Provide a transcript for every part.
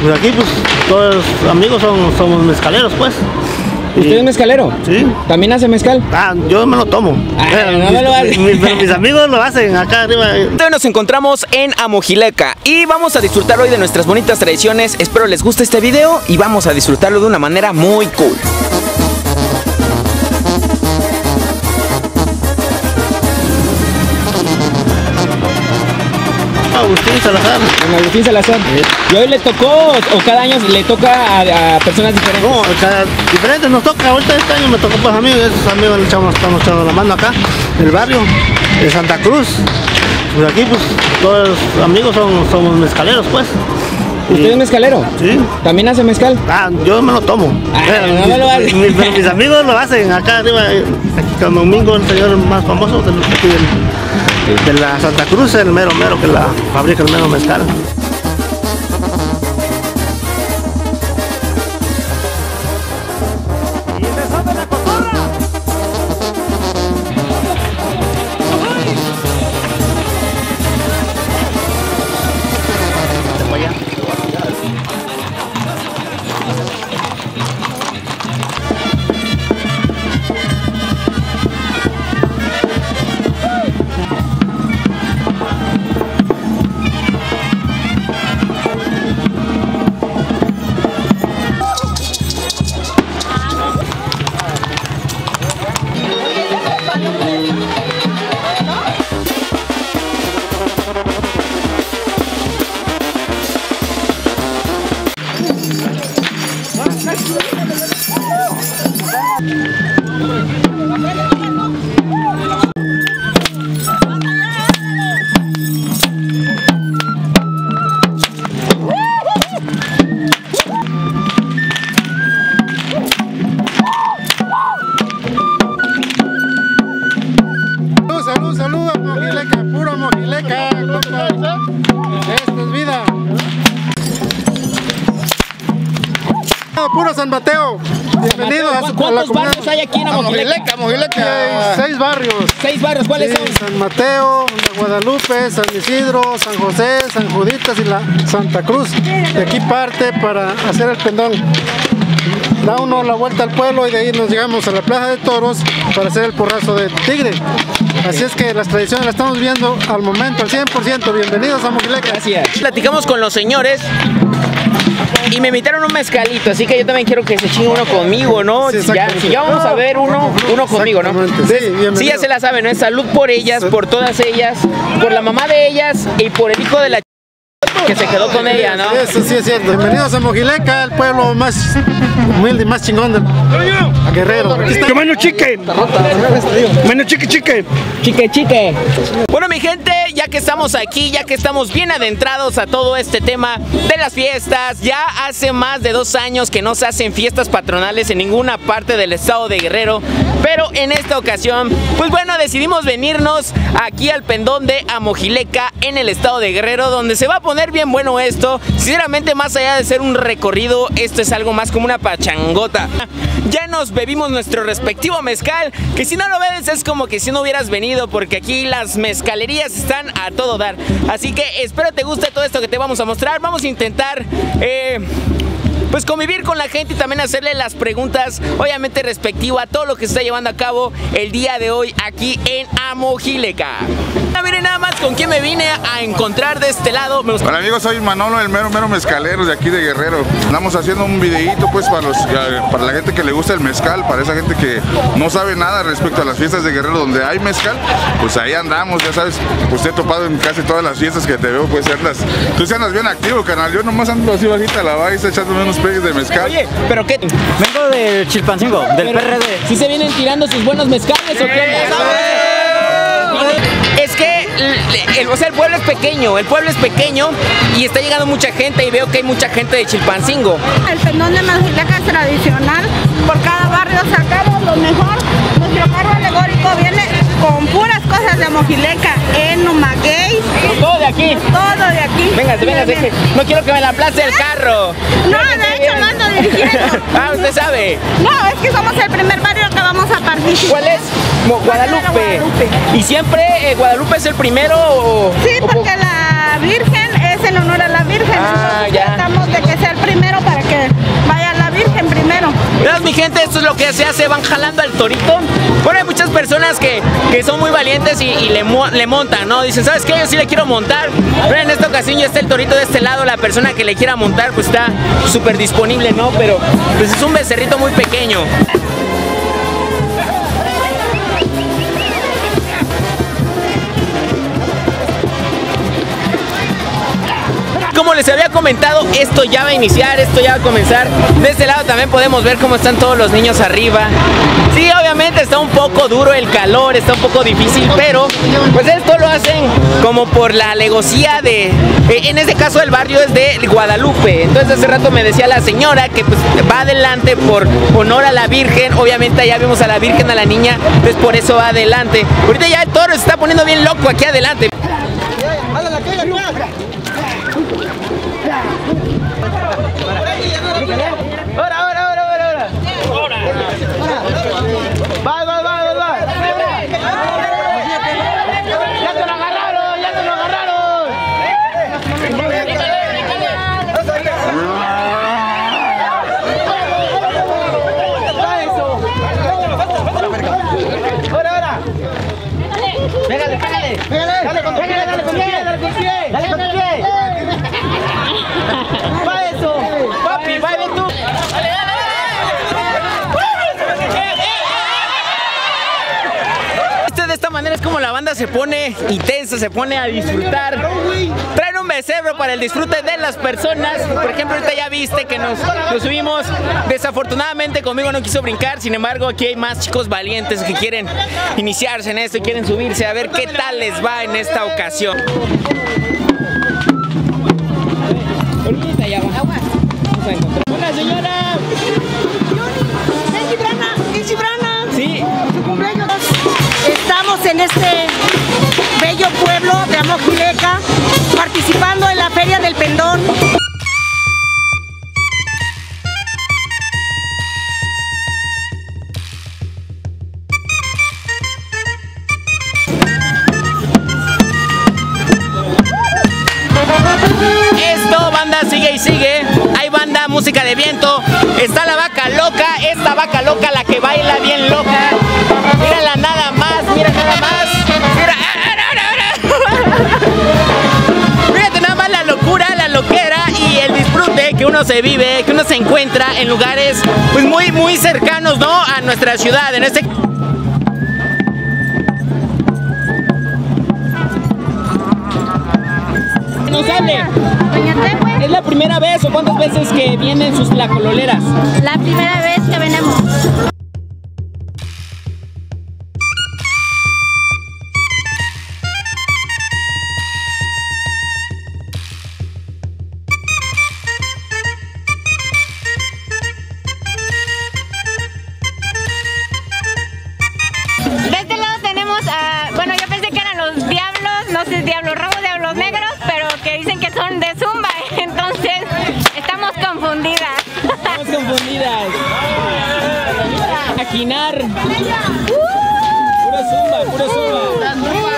Pues aquí pues todos amigos somos mezcaleros pues. ¿Usted es mezcalero? Sí. ¿También hace mezcal? Ah, yo me lo tomo. No me lo hace. Pero mis amigos lo hacen acá arriba. Hoy nos encontramos en Amojileca y vamos a disfrutar hoy de nuestras bonitas tradiciones. Espero les guste este video y vamos a disfrutarlo de una manera muy cool. Agustín Salazar. Don Agustín Salazar. ¿Y hoy le tocó o cada año le toca a personas diferentes? No, diferentes nos toca. Ahorita este año me tocó pues a mí, esos amigos estamos echando la mano acá, en el barrio de Santa Cruz. Pues aquí pues todos amigos somos mezcaleros pues. ¿Usted es mezcalero? Sí. ¿También hace mezcal? Ah, yo me lo tomo. No me lo hace. Pero mis amigos lo hacen acá arriba, aquí con Domingo, el señor más famoso de la Santa Cruz, el mero que la fabrica el mero mezcal. Saludos a Amojileca, puro Amojileca, compa. Esto es vida. Puro San Mateo. Bienvenidos a la ¿Cuántos barrios hay aquí en Amojileca? Amojileca. 6 barrios. 6 barrios, ¿cuáles son? San Mateo, la Guadalupe, San Isidro, San José, San Juditas y la Santa Cruz. De aquí parte para hacer el pendón. Da uno la vuelta al pueblo y de ahí nos llegamos a la Plaza de Toros para hacer el porrazo de tigre. Así es que las tradiciones las estamos viendo al momento, al 100%. Bienvenidos a Amojileca. Gracias. Platicamos con los señores y me invitaron un mezcalito, así que yo también quiero que se chingue uno conmigo, ¿no? Sí, si ya vamos a ver uno conmigo, ¿no? Sí, bienvenido. Sí, ya se la saben, ¿no? Es salud por ellas, por todas ellas, por la mamá de ellas y por el hijo de la que se quedó con ella, ¿no? Eso sí es cierto. Bienvenidos a Amojileca, el pueblo más humilde y más chingón del Guerrero. ¡Que mano chique! ¡Mano chique! Chique. Bueno, mi gente, ya que estamos aquí, ya que estamos bien adentrados a todo este tema de las fiestas, ya hace más de 2 años que no se hacen fiestas patronales en ninguna parte del estado de Guerrero, pero en esta ocasión, pues bueno, decidimos venirnos aquí al pendón de Amojileca en el estado de Guerrero, donde se va a poner bien bueno esto. Sinceramente, más allá de ser un recorrido, esto es algo más como una pachangota. Ya nos bebimos nuestro respectivo mezcal, que si no lo bebes es como que si no hubieras venido, porque aquí las mezcalerías están a todo dar. Así que espero te guste todo esto que te vamos a mostrar. Vamos a intentar pues convivir con la gente y también hacerle las preguntas, obviamente respectivo a todo lo que se está llevando a cabo el día de hoy aquí en Amojileca. Miren nada más con quién me vine a encontrar de este lado. Hola amigos, soy Manolo, el mero mezcalero de aquí de Guerrero. Estamos haciendo un videíto pues para la gente que le gusta el mezcal, para esa gente que no sabe nada respecto a las fiestas de Guerrero donde hay mezcal, pues ahí andamos, ya sabes, pues te he topado en casi todas las fiestas que te veo, pues tú se andas bien activo, canal. Yo nomás ando así bajita la base echándome unos pegues de mezcal. Oye, ¿pero qué? Vengo de Chilpancingo, del PRD. ¿Sí se vienen tirando sus buenos mezcales o qué? Es que, o sea, el pueblo es pequeño y está llegando mucha gente y veo que hay mucha gente de Chilpancingo. El pendón de Amojileca es tradicional, por cada barrio sacamos lo mejor. Nuestro carro alegórico viene con puras cosas de Amojileca, maguey. Todo de aquí. Todo de aquí. Véngase, no quiero que me la aplaste el carro. No, de hecho no ando dirigiendo. Ah, usted sabe. No, es que somos el primer barrio que vamos a participar. ¿Cuál es? Guadalupe. ¿Y siempre Guadalupe es el primero o...? Sí, porque la Virgen es en honor a la Virgen. Ah, entonces ya. tratamos de que sea el mi gente, esto es lo que se hace, van jalando al torito. Bueno, hay muchas personas que son muy valientes y le montan, ¿no? Dicen, ¿sabes qué? Yo sí le quiero montar, pero en esta ocasión ya está el torito de este lado, la persona que le quiera montar pues está súper disponible, ¿no? Pero pues es un becerrito muy pequeño. Como les había comentado, esto ya va a iniciar, esto ya va a comenzar. De este lado también podemos ver cómo están todos los niños arriba. Sí, obviamente está un poco duro el calor, está un poco difícil, pero pues esto lo hacen como por la alevosía de... en este caso el barrio es de Guadalupe. Entonces hace rato me decía la señora que pues va adelante por honor a la Virgen. Obviamente allá vimos a la Virgen, a la niña, pues por eso va adelante. Ahorita ya el toro se está poniendo bien loco aquí adelante. Ya te lo agarraron, ya te lo agarraron. Ahora. Pégale, pégale. Dale con pie, dale con pie, dale con pie. Dale con pie. Va eso. Papi, va de tú. De esta manera es como la banda se pone intensa, se pone a disfrutar. Traen un becerro para el disfrute de las personas. Por ejemplo, ahorita ya viste que nos subimos. Desafortunadamente conmigo no quiso brincar. Sin embargo, aquí hay más chicos valientes que quieren iniciarse en esto y quieren subirse a ver qué tal les va en esta ocasión. Hola, señora. Sí. Estamos en este bello pueblo de Amojileca participando en la Feria del Pendón. Esto, banda, sigue y sigue. Hay banda, música de viento. Está la vaca loca, esta vaca loca, la que baila bien loca. Mírala nada más, mira nada más. Mira, fíjate nada más la locura, la loquera y el disfrute que uno se vive, que uno se encuentra en lugares pues muy cercanos, ¿no? A nuestra ciudad. En este nos hable. ¿Es la primera vez o cuántas veces que vienen sus tlacoleleras? La primera vez que venimos. De este lado tenemos a, bueno, yo pensé que eran los diablos, no sé, diablos rojos, diablos negros, pero que dicen que son de Zumba, entonces estamos confundidas. Estamos confundidas. Aquinar. Puro Zumba, puro Zumba.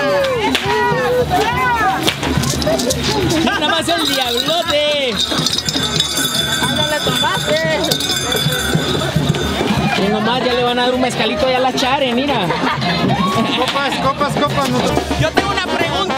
Nada más el diablote. ¡Ándale, tomaste! Y nomás ya le van a dar un mezcalito allá a la Chare, mira. Copas. Yo tengo una pregunta.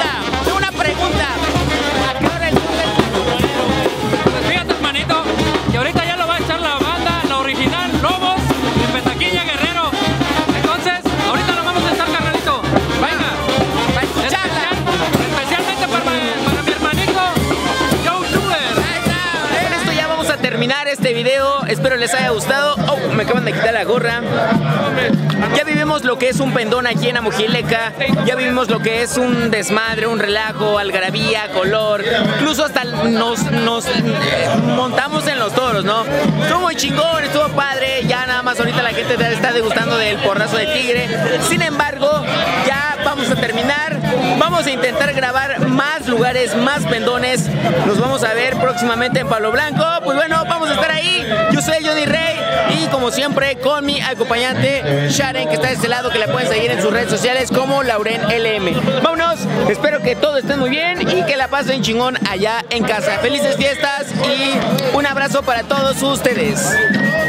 ¿A qué hora el Pues fíjate, hermanito, que ahorita ya lo va a echar la banda, la original, Lobos, de Petaquilla, Guerrero. Entonces, ahorita lo vamos a echar, carnalito. Venga. Especialmente para mi hermanito, YouTuber. Con esto ya vamos a terminar este video. Espero les haya gustado. Oh, me acaban de quitar la gorra. Ya vivimos lo que es un pendón aquí en Amojileca. Ya vivimos lo que es un desmadre, un relajo, algarabía, color. Incluso hasta nos montamos en los toros, ¿no? Estuvo muy chingón, estuvo padre. Ya nada más ahorita la gente está degustando del porrazo de tigre. Sin embargo, ya vamos a terminar. Vamos a intentar grabar más lugares, más pendones. Nos vamos a ver próximamente en Palo Blanco. Pues bueno, vamos a estar ahí. Yo soy Johnny Rey y como siempre con mi acompañante Sharon, que está de este lado, que la pueden seguir en sus redes sociales como Lauren LM. Vámonos, espero que todos estén muy bien y que la pasen chingón allá en casa. Felices fiestas y un abrazo para todos ustedes.